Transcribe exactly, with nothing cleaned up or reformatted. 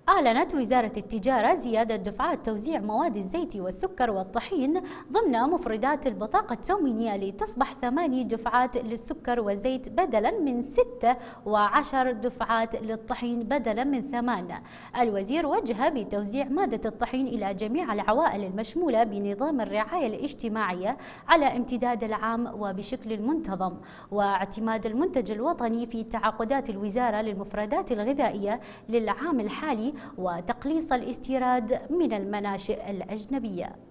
أعلنت وزارة التجارة زيادة دفعات توزيع مواد الزيت والسكر والطحين ضمن مفردات البطاقة التموينية لتصبح ثماني دفعات للسكر والزيت بدلا من ستة وعشر دفعات للطحين بدلا من ثمان. الوزير وجه بتوزيع مادة الطحين إلى جميع العوائل المشمولة بنظام الرعاية الاجتماعية على امتداد العام وبشكل منتظم، واعتماد المنتج الوطني في تعاقدات الوزارة للمفردات الغذائية للعام الحالي، وتقليص الاستيراد من المناشئ الأجنبية.